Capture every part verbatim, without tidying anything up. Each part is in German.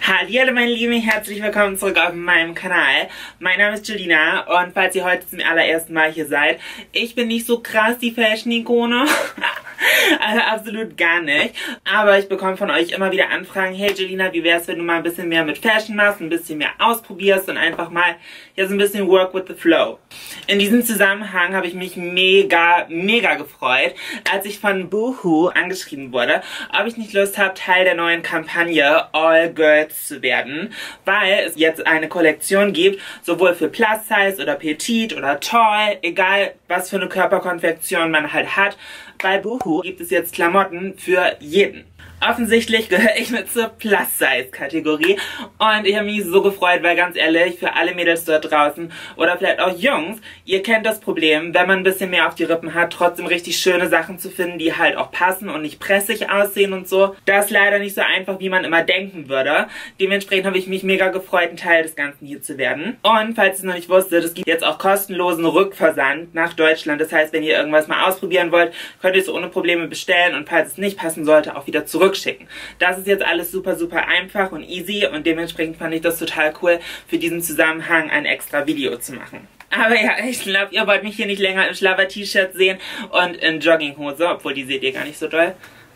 Hallo meine Lieben, herzlich willkommen zurück auf meinem Kanal. Mein Name ist Jelina und falls ihr heute zum allerersten Mal hier seid, ich bin nicht so krass die Fashion-Ikone. Also absolut gar nicht. Aber ich bekomme von euch immer wieder Anfragen, hey Jelina, wie wär's, wenn du mal ein bisschen mehr mit Fashion machst, ein bisschen mehr ausprobierst und einfach mal ja so ein bisschen work with the flow. In diesem Zusammenhang habe ich mich mega, mega gefreut, als ich von Boohoo angeschrieben wurde, ob ich nicht Lust habe, Teil der neuen Kampagne All Girls zu werden, weil es jetzt eine Kollektion gibt, sowohl für Plus Size oder Petit oder Tall, egal was für eine Körperkonfektion man halt hat. Bei Boohoo gibt es jetzt Klamotten für jeden. Offensichtlich gehöre ich mit zur Plus-Size-Kategorie und ich habe mich so gefreut, weil ganz ehrlich, für alle Mädels dort draußen oder vielleicht auch Jungs, ihr kennt das Problem, wenn man ein bisschen mehr auf die Rippen hat, trotzdem richtig schöne Sachen zu finden, die halt auch passen und nicht pressig aussehen und so. Das ist leider nicht so einfach, wie man immer denken würde. Dementsprechend habe ich mich mega gefreut, ein Teil des Ganzen hier zu werden. Und falls ihr es noch nicht wusstet, es gibt jetzt auch kostenlosen Rückversand nach Deutschland. Das heißt, wenn ihr irgendwas mal ausprobieren wollt, könnt ihr es ohne Probleme bestellen und falls es nicht passen sollte, auch wieder zurück schicken. Das ist jetzt alles super, super einfach und easy und dementsprechend fand ich das total cool, für diesen Zusammenhang ein extra Video zu machen. Aber ja, ich glaube, ihr wollt mich hier nicht länger im Schlabber-T-Shirt sehen und in Jogginghose, obwohl die seht ihr gar nicht so doll.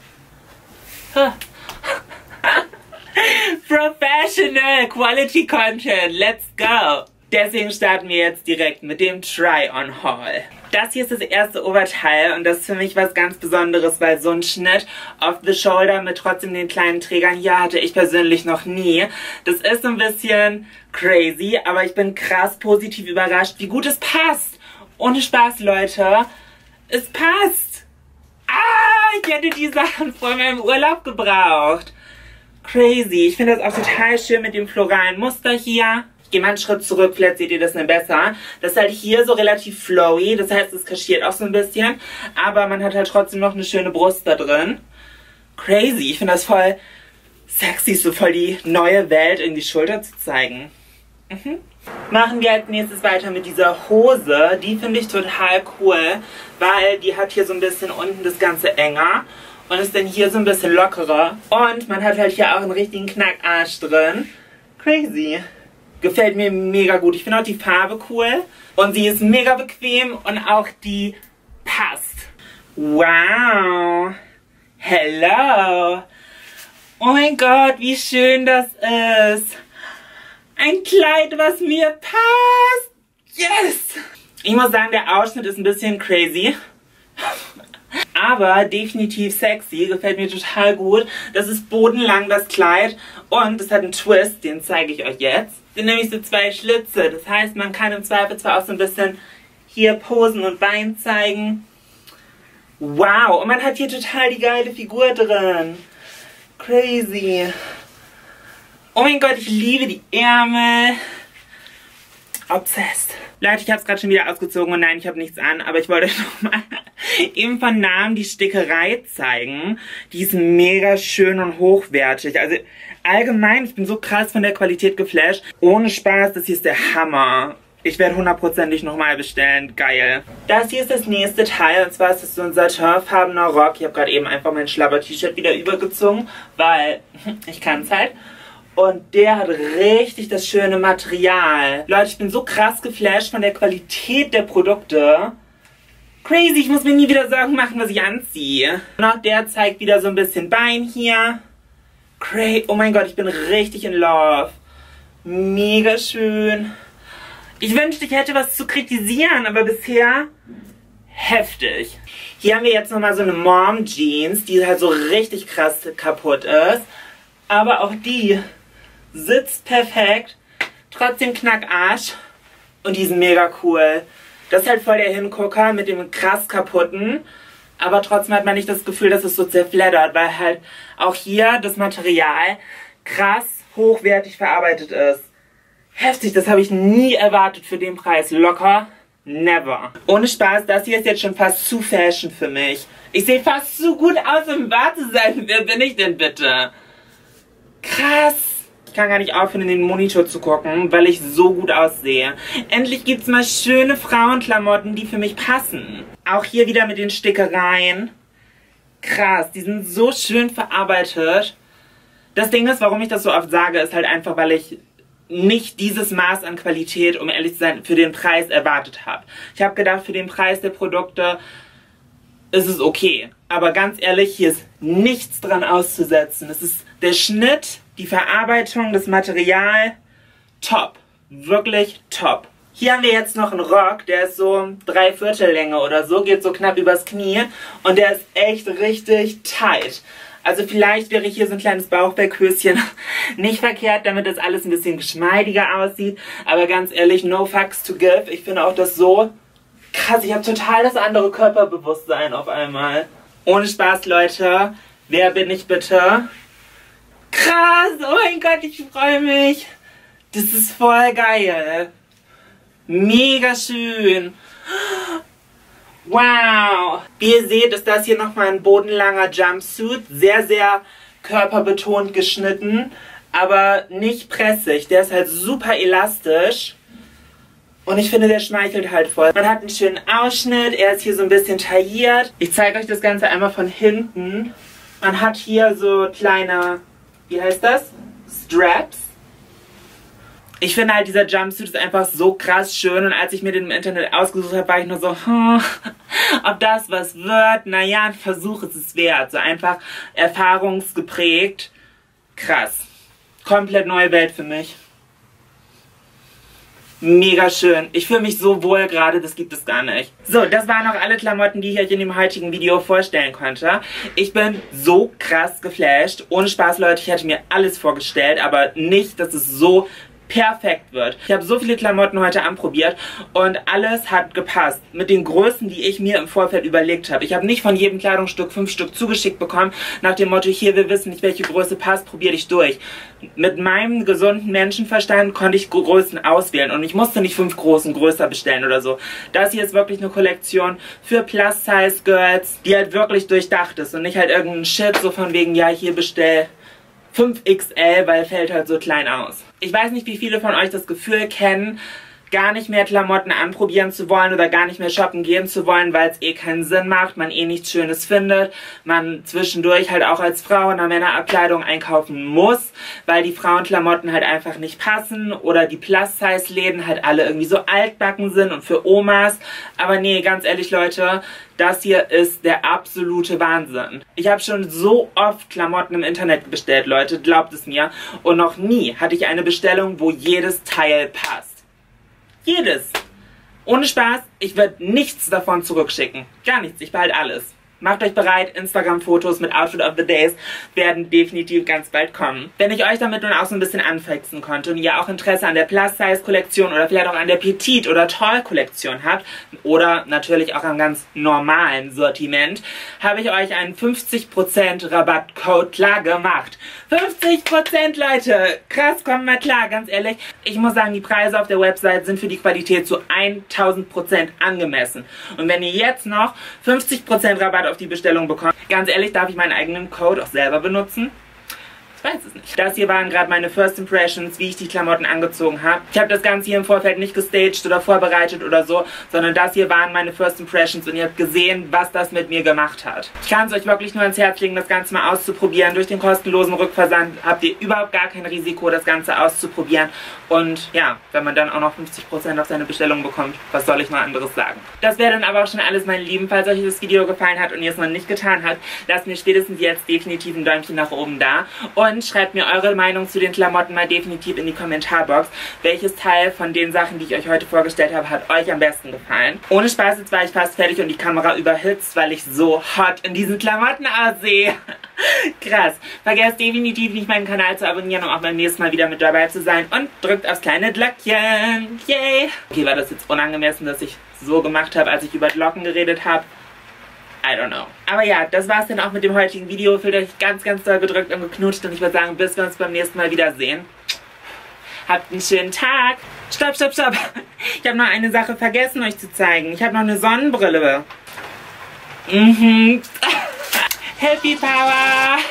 Professional Quality Content, let's go! Deswegen starten wir jetzt direkt mit dem Try-on-Haul. Das hier ist das erste Oberteil und das ist für mich was ganz Besonderes, weil so ein Schnitt off the shoulder mit trotzdem den kleinen Trägern hier hatte ich persönlich noch nie. Das ist so ein bisschen crazy, aber ich bin krass positiv überrascht, wie gut es passt. Ohne Spaß, Leute. Es passt. Ah, ich hätte die Sachen vor meinem Urlaub gebraucht. Crazy. Ich finde das auch total schön mit dem floralen Muster hier. Ich gehe mal einen Schritt zurück, vielleicht seht ihr das dann besser. Das ist halt hier so relativ flowy, das heißt, es kaschiert auch so ein bisschen. Aber man hat halt trotzdem noch eine schöne Brust da drin. Crazy, ich finde das voll sexy, so voll die neue Welt in die Schulter zu zeigen. Mhm. Machen wir als nächstes weiter mit dieser Hose. Die finde ich total cool, weil die hat hier so ein bisschen unten das Ganze enger. Und ist dann hier so ein bisschen lockerer. Und man hat halt hier auch einen richtigen Knackarsch drin. Crazy. Gefällt mir mega gut. Ich finde auch die Farbe cool. Und sie ist mega bequem und auch die passt. Wow. Hello. Oh mein Gott, wie schön das ist. Ein Kleid, was mir passt. Yes. Ich muss sagen, der Ausschnitt ist ein bisschen crazy. Aber definitiv sexy, gefällt mir total gut. Das ist bodenlang, das Kleid. Und es hat einen Twist, den zeige ich euch jetzt. Das sind nämlich so zwei Schlitze. Das heißt, man kann im Zweifel zwar auch so ein bisschen hier posen und Bein zeigen. Wow, und man hat hier total die geile Figur drin. Crazy. Oh mein Gott, ich liebe die Ärmel. Obsessed. Leute, ich habe es gerade schon wieder ausgezogen und nein, ich habe nichts an, aber ich wollte euch nochmal eben von Namen die Stickerei zeigen. Die ist mega schön und hochwertig. Also allgemein, ich bin so krass von der Qualität geflasht. Ohne Spaß, das hier ist der Hammer. Ich werde hundertprozentig nochmal bestellen. Geil. Das hier ist das nächste Teil und zwar ist es so ein satinfarbener Rock. Ich habe gerade eben einfach mein Schlabber-T-Shirt wieder übergezogen, weil ich kann es halt. Und der hat richtig das schöne Material. Leute, ich bin so krass geflasht von der Qualität der Produkte. Crazy, ich muss mir nie wieder Sorgen machen, was ich anziehe. Und auch der zeigt wieder so ein bisschen Bein hier. Crazy, oh mein Gott, ich bin richtig in love. Mega schön. Ich wünschte, ich hätte was zu kritisieren, aber bisher heftig. Hier haben wir jetzt nochmal so eine Mom Jeans, die halt so richtig krass kaputt ist. Aber auch die sitzt perfekt, trotzdem Knackarsch und die sind mega cool. Das ist halt voll der Hingucker mit dem krass kaputten, aber trotzdem hat man nicht das Gefühl, dass es so zerfleddert, weil halt auch hier das Material krass hochwertig verarbeitet ist. Heftig, das habe ich nie erwartet für den Preis. Locker, never. Ohne Spaß, das hier ist jetzt schon fast zu fashion für mich. Ich sehe fast zu gut aus, um wahr zu sein. Wer bin ich denn bitte? Krass. Ich kann gar nicht aufhören, in den Monitor zu gucken, weil ich so gut aussehe. Endlich gibt's mal schöne Frauenklamotten, die für mich passen. Auch hier wieder mit den Stickereien. Krass, die sind so schön verarbeitet. Das Ding ist, warum ich das so oft sage, ist halt einfach, weil ich nicht dieses Maß an Qualität, um ehrlich zu sein, für den Preis erwartet habe. Ich habe gedacht, für den Preis der Produkte ist es okay. Aber ganz ehrlich, hier ist nichts dran auszusetzen. Es ist der Schnitt, die Verarbeitung, das Material, top. Wirklich top. Hier haben wir jetzt noch einen Rock, der ist so Dreiviertellänge oder so, geht so knapp übers Knie und der ist echt richtig tight. Also vielleicht wäre hier so ein kleines Bauchbeckhöschen nicht verkehrt, damit das alles ein bisschen geschmeidiger aussieht. Aber ganz ehrlich, no fucks to give. Ich finde auch das so krass. Ich habe total das andere Körperbewusstsein auf einmal. Ohne Spaß, Leute. Wer bin ich bitte? Krass, oh mein Gott, ich freue mich. Das ist voll geil. Mega schön. Wow! Wie ihr seht, ist das hier nochmal ein bodenlanger Jumpsuit. Sehr, sehr körperbetont geschnitten, aber nicht pressig. Der ist halt super elastisch. Und ich finde, der schmeichelt halt voll. Man hat einen schönen Ausschnitt, er ist hier so ein bisschen tailliert. Ich zeige euch das Ganze einmal von hinten. Man hat hier so kleine, wie heißt das? Straps. Ich finde halt, dieser Jumpsuit ist einfach so krass schön und als ich mir den im Internet ausgesucht habe, war ich nur so, hm, ob das was wird? Naja, ein Versuch ist es wert. So einfach erfahrungsgeprägt. Krass. Komplett neue Welt für mich. Mega schön. Ich fühle mich so wohl gerade, das gibt es gar nicht. So, das waren auch alle Klamotten, die ich euch in dem heutigen Video vorstellen konnte. Ich bin so krass geflasht. Ohne Spaß, Leute, ich hätte mir alles vorgestellt, aber nicht, dass es so perfekt wird. Ich habe so viele Klamotten heute anprobiert und alles hat gepasst. Mit den Größen, die ich mir im Vorfeld überlegt habe. Ich habe nicht von jedem Kleidungsstück fünf Stück zugeschickt bekommen, nach dem Motto, hier, wir wissen nicht, welche Größe passt, probier dich durch. Mit meinem gesunden Menschenverstand konnte ich Größen auswählen und ich musste nicht fünf großen größer bestellen oder so. Das hier ist wirklich eine Kollektion für Plus-Size-Girls, die halt wirklich durchdacht ist und nicht halt irgendein Shit, so von wegen, ja, hier bestell fünf X L, weil fällt halt so klein aus. Ich weiß nicht, wie viele von euch das Gefühl kennen, gar nicht mehr Klamotten anprobieren zu wollen oder gar nicht mehr shoppen gehen zu wollen, weil es eh keinen Sinn macht, man eh nichts Schönes findet, man zwischendurch halt auch als Frau in der Männerabkleidung einkaufen muss, weil die Frauenklamotten halt einfach nicht passen oder die Plus-Size-Läden halt alle irgendwie so altbacken sind und für Omas. Aber nee, ganz ehrlich, Leute, das hier ist der absolute Wahnsinn. Ich habe schon so oft Klamotten im Internet bestellt, Leute, glaubt es mir. Und noch nie hatte ich eine Bestellung, wo jedes Teil passt. Jedes. Ohne Spaß, ich werde nichts davon zurückschicken. Gar nichts, ich behalte alles. Macht euch bereit, Instagram-Fotos mit Outfit of the Days werden definitiv ganz bald kommen. Wenn ich euch damit nun auch so ein bisschen anfixen konnte und ihr auch Interesse an der Plus-Size-Kollektion oder vielleicht auch an der Petite- oder Tall-Kollektion habt oder natürlich auch am ganz normalen Sortiment, habe ich euch einen fünfzig Prozent Rabattcode klar gemacht. fünfzig Prozent, Leute! Krass, kommt mal klar, ganz ehrlich. Ich muss sagen, die Preise auf der Website sind für die Qualität zu tausend Prozent angemessen. Und wenn ihr jetzt noch fünfzig Prozent Rabatt auf die Bestellung bekommt, ganz ehrlich, darf ich meinen eigenen Code auch selber benutzen? Ich weiß es nicht. Das hier waren gerade meine First Impressions, wie ich die Klamotten angezogen habe. Ich habe das Ganze hier im Vorfeld nicht gestaged oder vorbereitet oder so, sondern das hier waren meine First Impressions und ihr habt gesehen, was das mit mir gemacht hat. Ich kann es euch wirklich nur ans Herz legen, das Ganze mal auszuprobieren. Durch den kostenlosen Rückversand habt ihr überhaupt gar kein Risiko, das Ganze auszuprobieren. Und ja, wenn man dann auch noch fünfzig Prozent auf seine Bestellung bekommt, was soll ich noch anderes sagen? Das wäre dann aber auch schon alles, meine Lieben. Falls euch das Video gefallen hat und ihr es noch nicht getan habt, lasst mir spätestens jetzt definitiv ein Däumchen nach oben da. Und schreibt mir eure Meinung zu den Klamotten mal definitiv in die Kommentarbox. Welches Teil von den Sachen, die ich euch heute vorgestellt habe, hat euch am besten gefallen? Ohne Spaß, jetzt war ich fast fertig und die Kamera überhitzt, weil ich so hot in diesen Klamotten aussehe. Krass. Vergesst definitiv nicht, meinen Kanal zu abonnieren, um auch beim nächsten Mal wieder mit dabei zu sein. Und drückt aufs kleine Glöckchen. Yay! Okay, war das jetzt unangemessen, dass ich so gemacht habe, als ich über Glocken geredet habe? I don't know. Aber ja, das war's dann auch mit dem heutigen Video. Fühlt euch ganz, ganz doll gedrückt und geknutscht. Und ich würde sagen, bis wir uns beim nächsten Mal wiedersehen. Habt einen schönen Tag. Stopp, stopp, stopp. Ich habe noch eine Sache vergessen, euch zu zeigen. Ich habe noch eine Sonnenbrille. Mhm. Happy Power.